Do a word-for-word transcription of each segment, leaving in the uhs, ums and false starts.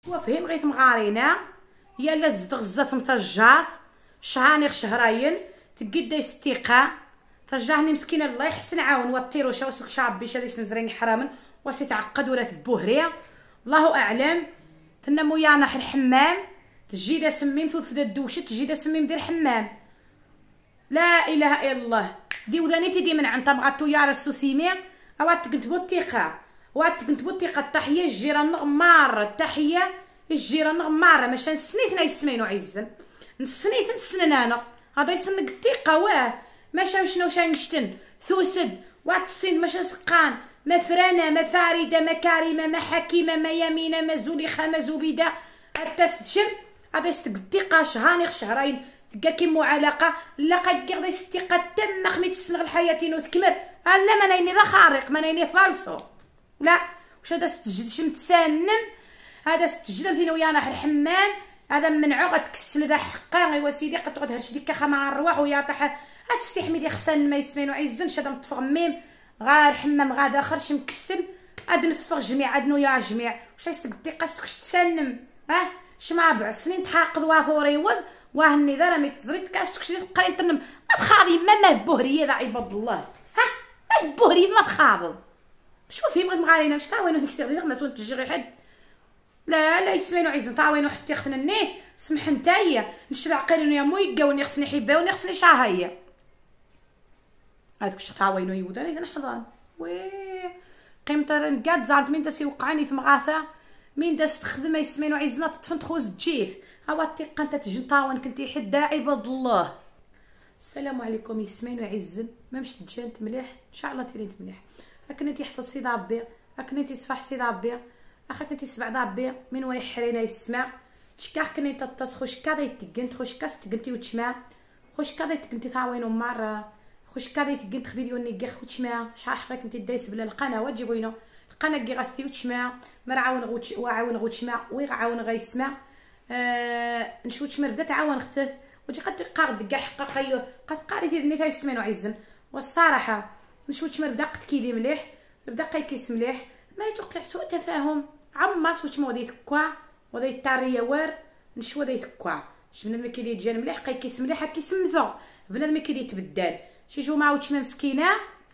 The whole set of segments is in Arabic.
وفهم غيت مغارينا يا لا تزد غزه في متجار شهاني شهرين تقد يستيقا ترجعني مسكينه الله يحسن عاون وطيرو شا وسك شعبي شا ليش مزرين حراما واسي تعقد ولا تبوهريا الله اعلم تنمو يا نحر الحمام تجي دا سميم ثوث فدا الدوشه تجي دا سميم دير حمام لا اله الا الله دي ودانيتي دي من عند تبغاتو يا السوسيمي اوات كنت بوتيقه وات كنت بوتيقه التحيه الجيران نغمار التحيه الجيران نغمار ماشي نسنيت يسمينو عزن نسنيت نسنن انا هذا يسنق الثقه واه ماشي شنو شا نشتن ثوسد وات الصين ماشي سقان ما فرانه ما فارده ما كريمه ما حكيمه ما يمينه ما زليخه ما زبيده حتى تشم هذا يستق الثقه شهاني شهرين تلقى كيمو علاقه لا قد غدا الثقه تم خميت السنغ الحياتين وتكمل لا ما نايني ذا خارق ما نايني فالصو لا واش هذا ستجد شم تسنم هذا ستجد فينا ويانا الحمام هذا منعو غتكسل ذا حقا ايوا سيدي قد تقعد هادشي ديك خا مع الرواح ويا طاح هاد السي حميد يخسن ما يسمينو عيزنش هذا متفغميم غا الحمام غا داخل شي مكسل هاد نفغ جميع هاد نويا جميع واش يستق الدقه ستكش تسنم اه شمع بعد سنين تحاقد واثوري وذ واه النذا راه ميتزريت كاسكش تبقاي تنم ما تخاضي ما ما بوهريه ذا عباد الله ها ما بوهريه ما تخاض شوفي بغيت مغارينا واش تاوينو ديك السيغ ديال ما تجي غير حد لا لا يسمينو عايزين تاوينو حتى يخفن النيت سمح نتايا نشرع قرينو يا موي يقاوني خصني حباوني خصني شاهيه هادوك الشيء تاوينو يوداني كنحضان وي قيمت رنقاد زعرت مين داس يوقعني في مغاثه مين داس تخدم يسمينو عايزنا تطفن تخوز تجيف هاو الثقه انت تجي طاون كنتي حدا عباد الله. السلام عليكم يسمينو عزن ما مش تجانت مليح ان شاء الله ترينت مليح هاكنتي يحفظ سيد ربي هاكنتي يصفح سيد ربي اخا كنتي سبع ربي من وين حرينا يسمع تشكاح كني تطس خوش كذا يتقنت خوش كاس تقنتي وتشمع خوش كذا يتقنتي تاوينو مره خوش كذا يتقنت خبيليوني كي خوتشمع شحال حقا كنتي دايس بلا القناه تجيبوينو القناه كي غاستي وتشمع ما عاون غوتش وعاون غوتشمع ويغعاون غيسمع آه نشوت شمر بدات عاون اختي وجي قد قارد كاع حقا قيو قد قاريتي دني تاع يسمينو عزن والصراحه نشوت شمر بدا قد كيلي مليح بدا قيكيس مليح ما يتوقع سوء تفاهم عما سوت مودي تكوا ودي التاريه وار نشوا دي تكوا شمن ما كيدي تجان مليح قيكيس مليح كيس مذو بنادم كيدي يتبدل شي جمعه وتشمه مسكينه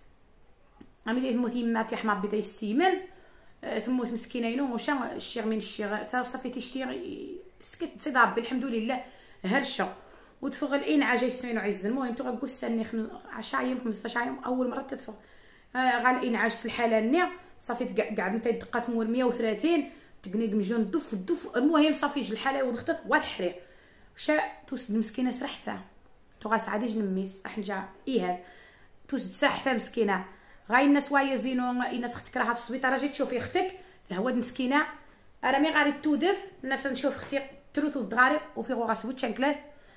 عمليه المثيمات يا حمار بدا يسيمن تموت مسكينينو وشا الشيغ من الشيغ صافي تيشتي سكت سيد ربي الحمد لله هرشه وتفغ الانعاج يسمينو عز المهم تو غنقول سني عشرة يوم خمسطاش يوم اول مره تتفغ آه غا الانعاج في الحاله النية صافي قعد نتا دقات مول مية وثلاثين تقنيق مجون الدف الدف المهم صافي جي الحاله ودختت والحريق شا توسد مسكينه سرحفه تو غا سعادي جنميس احنجا ايهاب توسد سرحفه مسكينه غاي الناس وايا زينو الناس اختك راها في السبيطار اجي تشوفي اختك هواد مسكينه انا مي غادي تودف الناس نشوف اختي تروتو في دغاري وفي غو غاسبوت شانكلات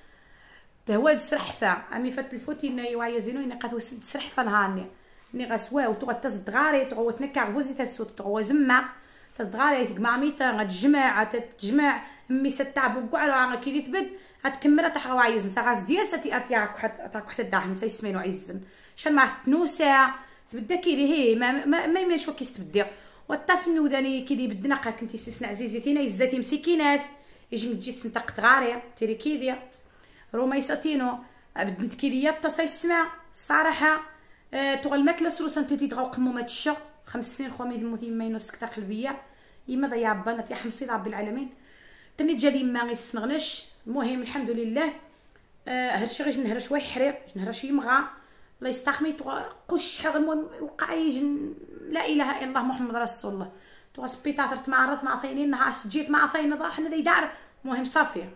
هواد سرحفه امي فات الفوتي ناي وايا زينو اني قات وسد سرحفه نهارني ني غاسوا وتو غتز دغاري تو تنكا غوزي تسوت تو زما تز دغاري ماميتا غتجمع تتجمع امي ستعب وكاع كي يثبت غتكمل تاع غوايز نسا غاز ديال ساتي اتياك حتى تاك حتى داحن سيسمينو عزن شان ما تنوسا تبدا كيدي هي ما ما ما يمشوا كيستبدي والطاسم نوداني كيدي بدنا قا كنتي سيسنا عزيزتينا يزاتي مسكينات يجي نجي تنطق تغاري تيري كيدي روميساتينو بدنت كيدي الطاسه يسمع الصراحه أه تغل الماكله سروسا تيدي تغاو قمومات الشا خمس سنين خومي المثيمين وسكته قلبيه يما ضيع بانات يا حمصي رب العالمين تني جالي ما غيسنغنش المهم الحمد لله أه هادشي غير نهرش شويه حريق نهرش يمغى الله يستحمي قش حق المهم وقع يجن لا اله الا الله محمد رسول الله تو سبيطار تمعرض مع ثينين نهار جيت مع ثين حنا ذي دار المهم صافي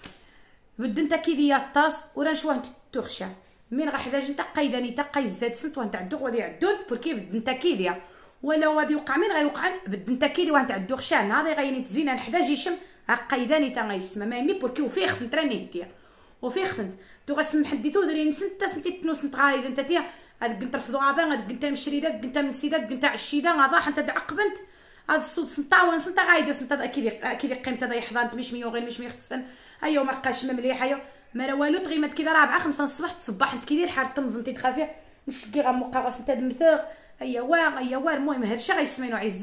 بد انت كيدي يطاس ورا نشوه تخشى من غحداج انت قيداني تقي الزاد سنت وانت عدو غادي عدود بركي بد انت كيدي ولا غادي يوقع من غيوقع بد انت كيدي وانت عدو خشان هذا غيني تزينا الحداج يشم قيداني تا غيسمى ما يمي بركي وفيه خنت راني ندير وفي خدمت تو غسمح ديتو دري نسنت سنتي تنوس نتغايد انت تيا هاد كنت رفضو غابا هاد كنت مشريدات كنت من سيدات كنت عشيده غاضا حتى عقبنت هاد الصوت سنطاون سنتا غايده سنتا كيفي كيفي قيمتها ذا يحضان تمش مية غير مش ميخسن ايوا ما بقاش مليح ايوا ما راه والو تغيمت كذا رابعه خمسة الصباح تصبح انت كي الحال تنظم تيتخافي نشكي غا مقاغا سنتا دمثوغ ايوا ايوا المهم هادشي غيسمينو عزن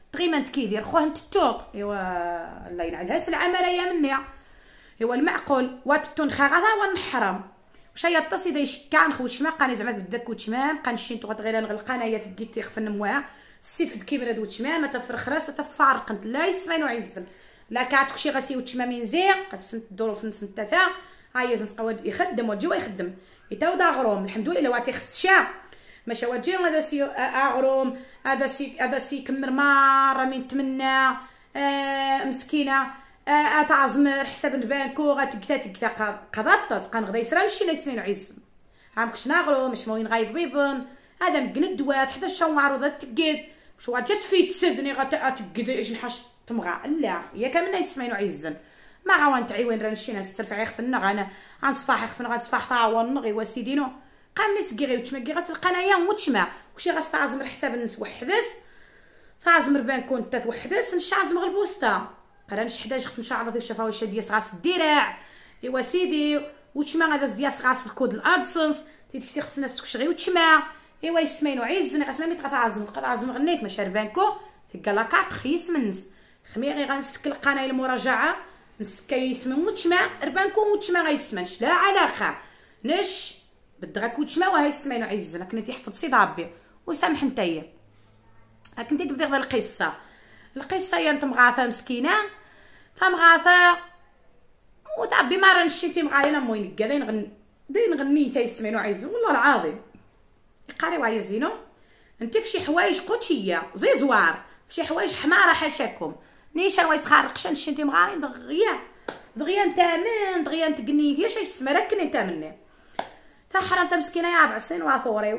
تغيمنت كيدير خوه نتو ايوا الله ينعلها سلعه مرايا مني ايوا المعقول واتتون خاغا ونحرم واش هي الطاسي دا يشكا نخوش ما قاني زعما بداك وتمام قنشين تو غير نغلق انايا تبقيتي خفن موها السيف في الكبيره دو تمام ما تفرخ راس تفارق انت لا يسمعين وعزم لا كاتك شي غاسي وتمام ينزيق قد سنت الظروف نس نتا هاي نسقوا يخدم وجوا يخدم يتاودا غروم الحمد لله واتي خصشا ماشي واجي هذا سي اغروم هذا سي هذا سي كمر مره من تمنى آه مسكينه آه تعزمر حساب البانكو غتكتا تكتا قضاطس قان غدا يسرا شي لا يسمينو عزم عامك شنا غروم مش موين غايب بيبن هذا مكن الدوات حتى الشوم معروضه تقيد مش واجات في تسدني غتقيد جنحاش تمغى لا هي كامل يسمينو عزم ما غوان تعيوين رانشينا سترفع يخفن انا غنصفاح يخفن غنصفاح طاون نغي وسيدينو قام نسقي غير وتما كي غتلقانايا وتشمع وشي غاستعزم حساب الناس وحدس تعزم ربان كنت توحدس نشعزم غير البوسطه قرا نشحداج خت نشعر في الشفاوي ديال غاس الدراع ايوا سيدي وتشمع هذا ديال غاس الكود الادسنس تيديك خصنا تكشغي وتشمع ايوا يسمينو عزن غاسما مي تغتعزم قطعزم غنيت ما شربانكو تلقى لاكارت خيس منس خميغي غنسك القناه المراجعه نسكاي يسمن وتشمع ربانكو وتشمع غيسمنش لا علاقه نش بدغاك وتشمع وهاي يسمينو عزن كنتي تحفظ سي ربي وسامح نتايا كنتي تبدا غير القصه القصه هي انت مغاثه مسكينه تمغاثه وتعبي ما رانشيتي مغاينه موين كاع داين غن داين غني تا يسمينو عزن والله العظيم يقاريو عيا زينو انت في شي حوايج قوتيه زيزوار في شي حوايج حماره حاشاكم نيشان وايس خارقشان نشنتي مغاري دغيا دغيا نتامن دغيا نتقنيتي اش يسمى راكني نتامني تا حرام تا مسكينه يا بعسين واثوريو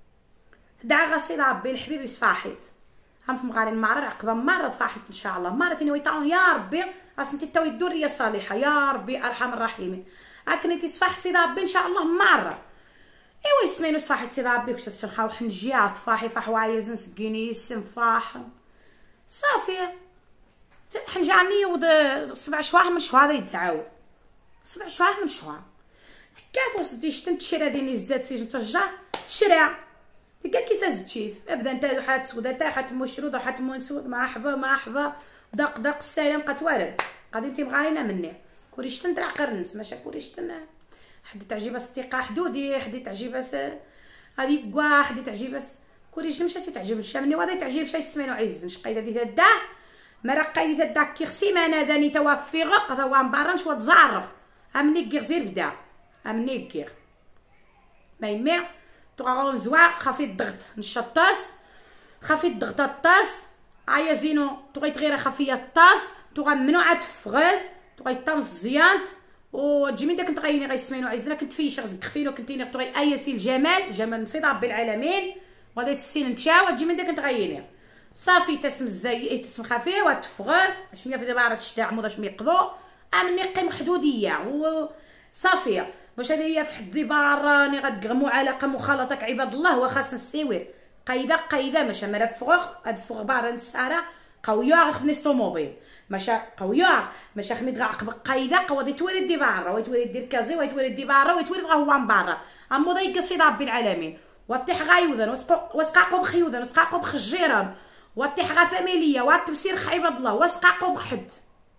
دعا غاسي ربي الحبيب يصفاحيت هم في مغاري المعرر عقبه مره فاحت ان شاء الله مره ثاني ويطاون يا ربي اسنتي تو يدور يا صالحه يا ربي ارحم الراحمين اكنتي تصفح سي ربي ان شاء الله مره ايوا يسمينو صفاحت سي ربي واش تشرخاو حنجيات فاحي فاح وايزن سكيني يسم فاح صافي حنجاني ود سبع شواح من شهر يتعاود سبع شواح من شهر تكاثو سدي شتن تشرا ديني الزات سيجن ترجع تشرا تلقى كيساس تشيف ابدا انت حات سودا تا حات مشرود حات منسود مرحبا مرحبا دق دق السلام قتوارد غادي انت مغارينا مني كوري شتن درع قرنس ماشي كوري شتن حد تعجبها استيقاع حدودي حد تعجبها هذيك كاع حد تعجبها كوري شتن مشى تعجب الشامني وهذا تعجب شي يسمينو عزن شقيله دي تدا مرقاي دي تدا كي خسيمه انا ذاني توافي غق هذا هو مبارنش وتزعرف امني كير زير بدا امني كير ما يمي تغاون زواق خافي الضغط نشطاس خافي الضغط الطاس عيا زينو تغي تغير خافيه الطاس تغا ممنوعه تفغل تغي طامس زيانت وتجي من داك نتغيني غيسمينو عزنا كنت فيش غزك خفينو كنتيني تغي ايسي الجمال جمال نصيد ربي العالمين وغادي تسين نتشا وتجي من داك نتغيني صافي تسم الزاي تسم خفيه وتفغل اش ميا في دابا راه تشتاع موضاش ميقضو امني قيم حدوديه وصافيه واش هذه هي في حد باراني غتقغمو علاقه مخالطه عباد الله وخاص السيوير قايده قايده ماشي مرفغ هاد فوق بارا نساره قويه خدني الطوموبيل ماشي قويه ماشي خميد عقب قايده قوادي تولد دي برا ويتولد دير كازي ويتولد دي برا ويتولد غا هو من برا امو ضيق سيد ربي العالمين وطيح غايوذن وسقاقو بخيوذن وسقاقو بخجيران وطيح غا فاميليا واتبسير عباد الله وسقاقو بحد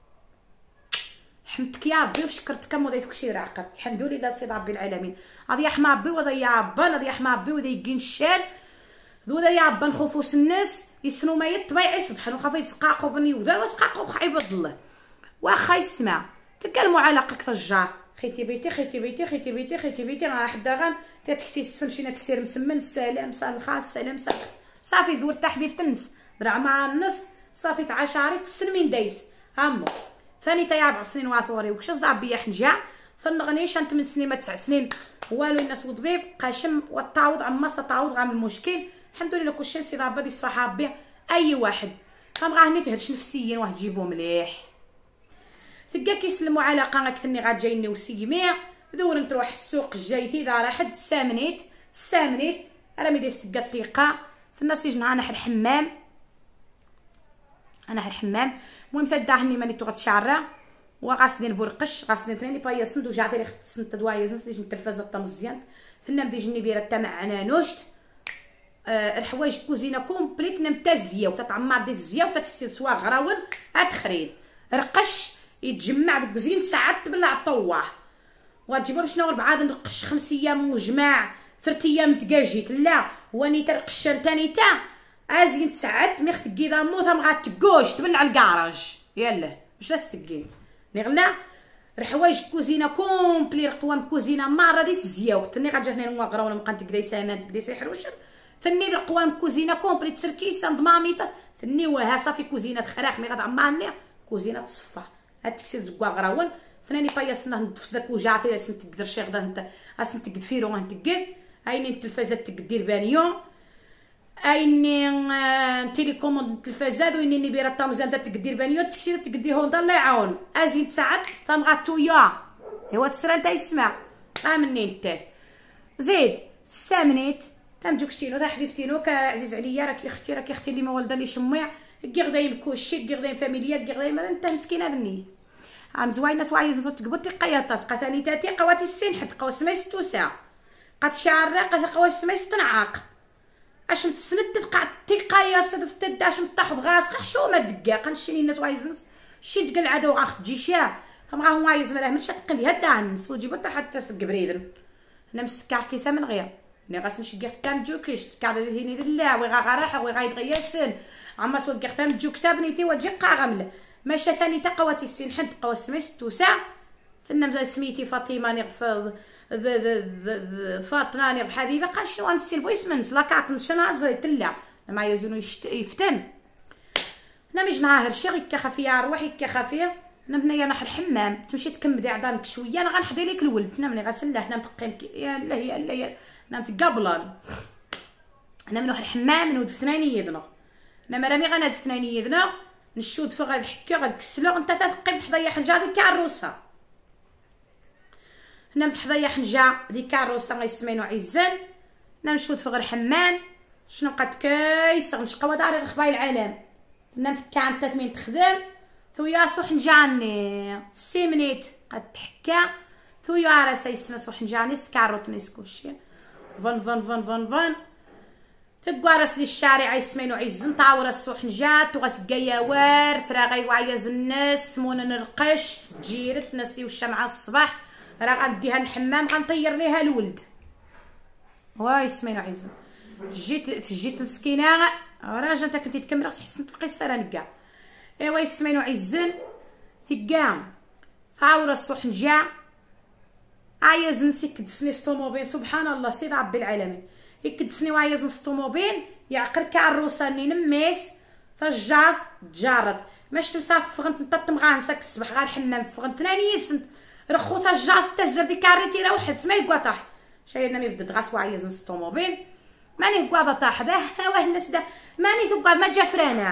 حمدك يا ربي وشكرتك وضيتك شي راقب الحمد لله سيد ربي العالمين غادي يحمى ربي وضي يا ربي غادي يحمى ربي وضي يقين الشال ذو يا ربي نخوفوس الناس يسنو ما يطبيعي سبحان وخاف يتسقاقو بني وذا وسقاقو عباد الله واخا يسمع تكلموا على قك الجار خيتي بيتي خيتي بيتي خيتي بيتي خيتي بيتي راه حدا غان تكسي السفن شينا تكسير مسمن السلام سال الخاص سلام سال صافي ذور تحبيب تنس درع مع النص صافي تعاشاري تسلمين دايس هامو ثاني تا يربع سنين واثوري وكش صداب بيا حنجا فنغنيش انت من سنين ما تسع سنين والو الناس وضبيب قاشم والتعوض عما تعوض غام المشكل الحمد لله كلشي سي ربي يصفح ربي اي واحد فبغا هني تهرش نفسيا واحد تجيبو مليح ثقا كيسلموا على قناه ثني غا جايني وسيميع دور نروح السوق جايتي دار حد السامنيت السامنيت راه مي دايس تلقى الطيقه في الناس يجنا انا الحمام انا الحمام المهم تداهني ماني تو غتشعرا وغاسدين بورقش غاسدين ثاني بايا سند وجعتي لي خت سند دوايا زنس ديش التلفازه طا مزيان فنان دي جني بيرا تاع عنانوشت آه الحوايج كوزينه كومبليت نمتازيه وتتعمر ديت الزيه وتتغسل سوا غراون اتخريد رقش يتجمع ديك زين ساعات تبلع الطواه وتجيبهم شنو بعاد نرقش خمس ايام وجماع ثلاث ايام تكاجيت لا هو ني ترقشان تاني تا ازين ساعات مي ختكي دا موثا مغا تكوش تبلع الكراج يلا واش تستكين نغلا الحوايج كوزينه كومبلي قوام كوزينه مره ديت الزياو تني غاجاتني نواغرا ولا مبقى تكداي سامان تكداي سيحر وشر ثني قوام كوزينه كومبلي تسركيس عند ماميطه ثني وها صافي كوزينه خراخ مي غتعمرني كوزينه تصفى هاتكسي زكوا غراون فناني باياسنا ندفس داك وجعتي اسن تقدر شي غدا انت اسن تقد فيرو غنتقد ايني التلفازات تقدير بانيو ايني تيليكوموند التلفازات ويني بيرا طامزان تقدير بانيو تكسي تقدي هوندا الله يعاون ازيد ساعات طامغاتو يا ايوا تسرا انت يسمع امني انت زيد سامنيت تمجوك شتينو تا حبيبتينو كعزيز عليا راكي اختي راكي اختي اللي ما والده لي شميع كي غدايم كلشي كي غدايم فاميليا كي غدايم انت مسكينه هذا النيت عم زوينه سوايز نصوت تقبطي قياطاس قثاني تاتي قواتي السين حد قوا سماي ستو ساعه قات شعر قات قوا سماي ستنعاق اش متسند تقع تيقايا صدف تداش نطحض غاس حشومه دقاق نشيني الناس وايز شي دق العدو غاخ تجي شا ما هو وايز مالاه من شق بها دانس وجيبو حتى حتى سق بريدن انا مسكار كيسا من غير ني غاس نشقي حتى جوكيش تكاد هيني لا وي غا راح وي غا يتغيسن عما سوق حتى جوك تابنيتي وجي قاغمل ماشا ثاني تقواتي السين حد قوا سمي ستو ساعه ثنا سميتي فاطمه نغفض فاطمه نغ حبيبه قال شنو نسيل بويس من لاكاط نشنا زيت لا ما يزونو يفتن انا مش نهار شي غير كخفيه روحي كخفيه انا هنايا نروح الحمام تمشي تكمدي عظامك شويه انا غنحضي لك الولد انا ملي غسله هنا متقين يا لا يا لا انا متقبلان انا نروح الحمام نود ثناني يذنا انا مرامي غناد ثناني يذنا نشود فوق غاد حكي غاد كسلو انت تثقي حدايا حنجا ديك العروسه هنا حدايا حنجا ديك العروسه غيسمينو عزان هنا نشود فوق الحمام شنو قد كايس نشقوا داري خبايل العالم هنا متكا انت ثمين تخدم ثويا صح نجاني سيمنيت قد تحكا ثويا راسا يسمى صح نجاني سكاروت نسكوشي فن فن فن فن فن تقارس لي الشارع يسمينو عزن طاور الصوح نجات وغتلقى وار فراغي وعياز الناس سمونا نرقش تجيرت نسلي والشمعة الصباح راه غنديها الحمام غنطير ليها الولد وا يسمينو عزن تجيت تجيت مسكينه راجا انت كنتي تكمل خص حسن القصه راني كاع ايوا يسمينو عزن ثقام طاور الصوح نجا عايز نسيك دسني ستوموبيل سبحان الله سيد رب العالمين يكدسني وعايز نسطوموبيل يعقر كعروسه ني نميس فالجاف تجارد ماش تمساف فغنت نططم غانسك الصباح غير الحمام فغنت ناني سنت رخوتها الجاف تجر ديك كاريتي راه واحد سما يكوا طاح شايرنا مي بدد غاس وعايز نسطوموبيل ماني كوا طاح ده واه الناس ده ماني ثقا ما جا فرانا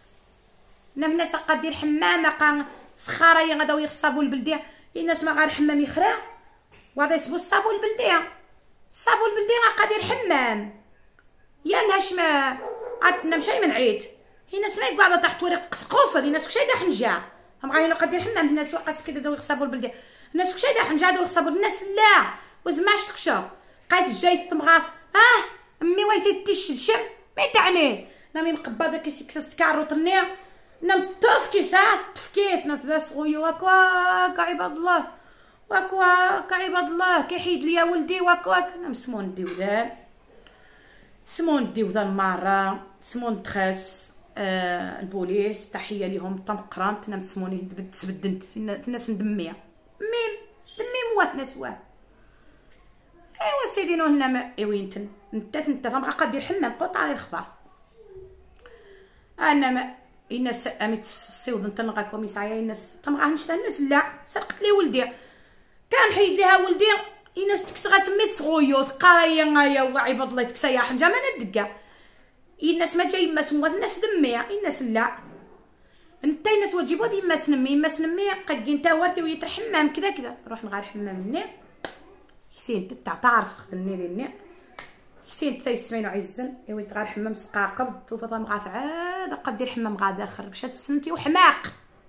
نم الناس قادير الحمام قا سخاره غداو يخصابوا البلديه الناس ما غير الحمام يخرا وغادي يسبوا الصابو البلديه الصابو البلديه غادي الحمام يا نهاش ما عاد مشاي من عيد هنا سمعت قاعده تحت ورق سقوف هذه الناس كشي دا حنجا هم غاينو قادير الحمام الناس وقاس كده داو يخصابوا البلديه الناس كشي دا حنجا داو يخصابوا الناس لا وزماش تكشى قايت جاي الطمغاف اه امي ويتي تشم ما تعني نامي مقبضه كيسي كسست كاروط النير نام طف كيساس تفكيس نام تدا صغيو هكا عباد الله واك عباد الله كيحيد ليا ولدي واك واك نام سمون ديودان سمون ديودان مره سمون تخاس آه البوليس تحيه ليهم طنقرانت نام سموني تبدنت الناس ندميه ميم دمي موات ناس واه ايوا سيدي نو هنا ايوينتن انت انت تبغى قدير الحمام قطع لي الخبر انا ما الناس اميت السيود انت نغاكم يسعيا الناس تبغى نشتا الناس لا سرقت لي ولدي كان حيد ليها ولدي الناس تكسغا سميت صغيوط قرايه غايا وعباد الله تكسا يا حنجه ما ندقا الناس ما جاي ما سموات الناس دميه الناس لا انت الناس وتجيبوا دي ما سنمي ما سنمي قد انت ورثي ويتر حمام كذا كذا نروح نغار حمام النير حسين تاع تعرف خدني لي النير حسين تا يسمينو عزن ايوا تغار حمام سقاقب توفا طمغاف عاد قد دير حمام غا داخل مشات سنتي وحماق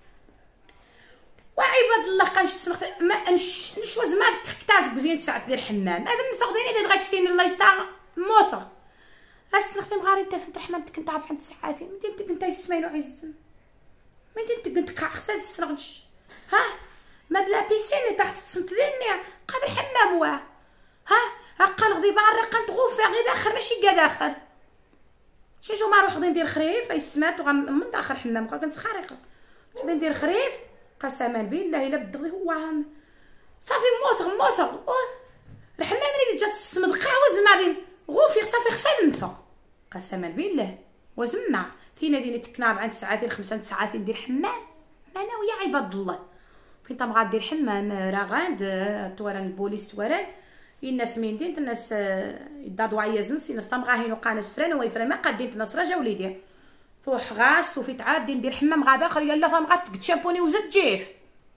وعباد الله قنش سمخت ما نش نشوز ما تحكتاز بزين ساعه دير حمام هذا من فقديني دير غاكسين الله يستر موثق اسنختي مغاري انت فهمت رحمتك انت بحال ساعاتين مدي انت كنت يسمعينو عزن مدي انت كنت خاصها تسرغش ها ما بلا بيسين تحت تصنت ديني قاد الحمام واه ها هقا نغدي برا كنتغوفا غير داخل ماشي كاع داخل شي جو ما نروح ندير خريف اي سمات من داخل الحمام كنت خارقه غادي ندير خريف قسما بالله الا بدغي هو عام صافي موثغ موثغ الحمام اللي جات الصمد قاوز مارين غوفي صافي خصها نمثى قسما بالله وزمع فينا ديني تكناب عند ساعتين خمسة ساعات ندير حمام انا ويا عباد الله فين تما غادير حمام راه غاند توارن البوليس توارن الناس من دين الناس يدادوا عيازن سي ناس تمغا هينو قانس فران ويفرا ما قادين الناس رجا وليدي فوح غاس وفي تعاد ندير حمام غادا اخر يلا تمغا تشامبوني وزد جيف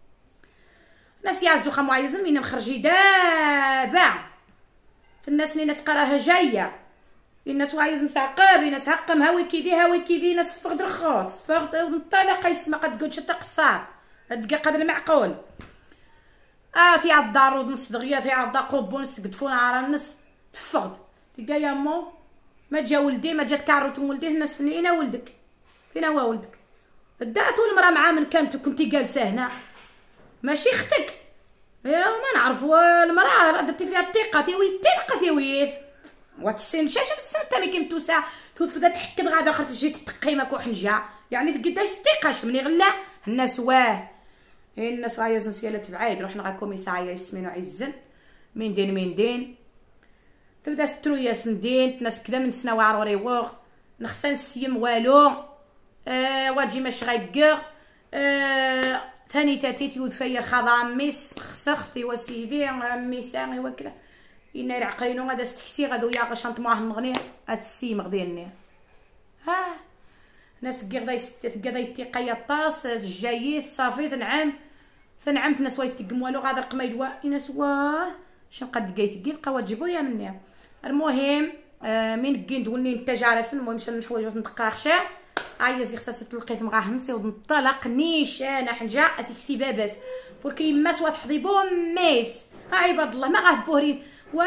ناس يعزو خا معيزن من مخرجي دابا في الناس اللي ناس قراها جايه الناس واعيزن سعقاب ناس هقم هاوي كيدي هاوي كيدي ناس فقد رخوف فقد انطلاق يسمى قد قلت شتا قصار هاد قدر المعقول اه في عاد الدار نص دغيا في عاد قبون سقدفون على النص تفقد تلقى يا مو ما جا ولدي ما جات كاروت ولديه الناس فين ولدك فين هو ولدك دعتو المراه مع من كانت كنتي جالسه هنا ماشي اختك يا ما نعرف المراه راه درتي فيها الثقه ثيوي تلقى ثيويث واتسين شاشه بالسنه ملي كنتوسا تفدا تحكد غادا اخر تجي تقيمك وحنجا يعني تقدا الثقه ملي غلا الناس واه الناس واه يزن سيالات بعيد روحنا غا كوميساريه يسمينو عزن من دين من دين تبدا ترويا سندين ناس كذا من سنه وعروري وغ نخصن السيم والو آه واجي ماش غيقر آه ثاني تاتيت يود فيا خضا ميس خسختي وسيدي ميساني وكلا ينار عقينو غادا ستحسي غادو يا شنط معاه نغني هاد السيم غديني ها ناس كي يست كدا يتيقيا الطاس الجاييت صافي تنعم تنعم في ناس ويتقم والو غادا القميد وا ناس واه شنو قد قيت كي لقاو تجيبو يا مني المهم آه من كي ندولني نتا جالس المهم مشى الحوايج ونتقاخشا عايز يخصص تلقيت معاه همسي ونطلق نيشان حنجا تيكسي باباس بوركي يما سوا تحضيبو ميس ها عباد الله ما غاه بورين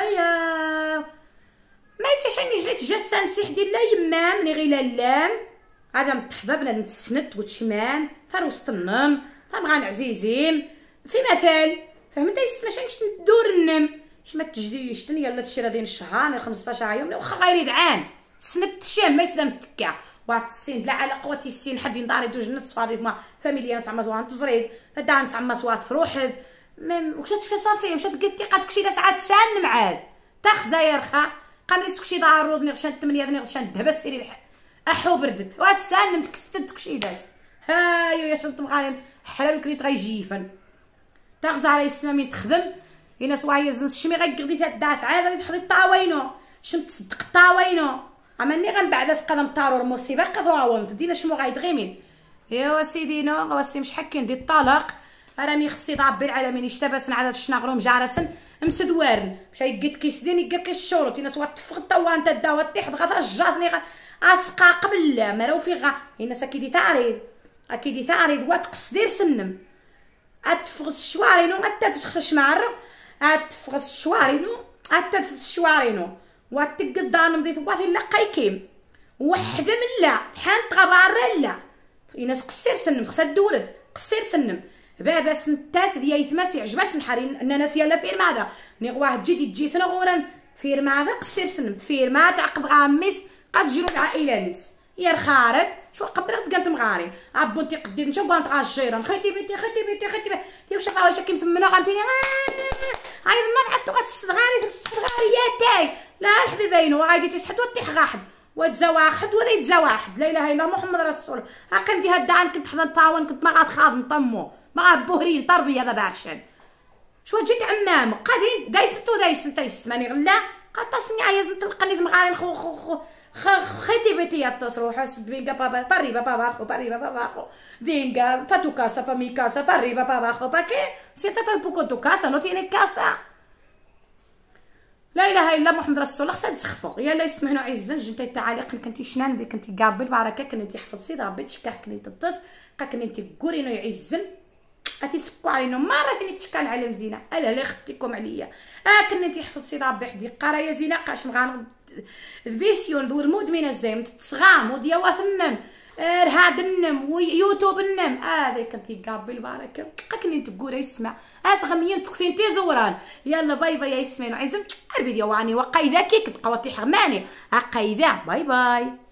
ويا ما يتاش اني جريت جا نسيح ديال لا يمام ملي غير اللام هذا متحضر بنادم تسنت وتشمان فار وسط النم فبغا نعزيزيم في مثال فهمتي يسمى شنش ندور النم اش ما تجديش تن يلا تشري دين الشهر خمسطاش يوم واخا غير يدعان سنت الشام ما يسلم تكا واحد السين لا على قوه السين حد ينضاري دوج نت صفادي ما فاميليا نتعمى سوان تزريد دا نتعمى سوات في روحك واش تفشى صافي واش تقلتي قد كشي دا ساعات سان معاد تا خزاير خا قاملي سكشي دارود ني غشان ثمانية ني غشان دابا سيري احو بردت وهاد سان متكستت كشي داس هايو يا شنط مغالين حلال كريت غيجيفن تاغز على السما من تخدم الناس واعيه زنس شمي غيقضي فيها الدات عاد تحضي الطاوينو شم تصدق الطاوينو عملني غن بعد سقدم طارور مصيبه قضاوم تدينا شمو غيدغيمين ايوا سيدي نو واسي مش حكين دي الطلاق راني خصي ربي العالمين يشتبسن عاد الشناغروم جارسن مسدوارن مشى يقيت كيسدين يقا كيشورط الناس وتفقد طوا انت داو تيحض غا جاتني غا اسقا قبل لا مرو في غا الناس اكيد تعريض اكيد تعريض وتقصدير سنم اتفغس الشوارينو اتفغس الشمار اتفغس الشوارينو اتفغس الشوارينو وتقد دانم ديت واثي لا قايكيم وحده من لا تحان تغبار لا الناس قصير سنم خصها تدورد قصير سنم بابا سنتات ديال يتماسي عجباس نحرين ان ناس يلا فير ماذا ني واحد جدي تجي ثنا غورا فير ماذا قصير سنم فير ما تعقب غاميس قد جرو العائله نس يا خارج شو قبرت قالت مغاري ابو انت قديت نشوف بانت غاشيرا خيتي بيتي خيتي بيتي خيتي بيتي تي واش قاوي شاكين فمنا غنتيني هاي ما عطو غتستغاري تستغاري يا تاي لا الحبيبينو غادي تسحت وتيح غاحد وتزا واحد ولا يتزا واحد لا اله الا محمد رسول الله هاكا دي هاد كنت حدا نطاون كنت ما غاتخاف نطمو ما بوهرين تربيه دابا عشان شو جيت عمام قادين دايست ودايست تيسماني غلا قاطاسني عايز نطلقني في مغارين خو خو خو خيتي بيتي يتصرو حسب بينغا بابا باري بابا باخو باري بابا باخو بينغا باتو كاسا بامي كاسا باري بابا باخو باكي سيتا تو بوكو تو كاسا نو تيني كاسا لا اله الا محمد رسول الله خصها تسخفو يا لا يسمعنو عزا جنتي تعاليق كنتي شنان دي كنتي قابل بركه كنتي حفظ سيد ربي تشكاح كنتي تطس كنتي كورينو يعزن اتي سكو علينا ما راه تشكال على مزينه الا لا خديكم عليا اه كنتي حفظ سيد ربي حدي قرايه زينه قاش نغا البيسيون ذو المدمنه الزين تصغام وديا واثنن رهاد النم ويوتيوب النم هذا كنت يقابل البركه كني تقول يسمع اثغمين تكتين تيزوران يلا باي باي يسمعوا عايزين الفيديو واني وقايده كي كتبقاو تيحغماني هقايده باي باي.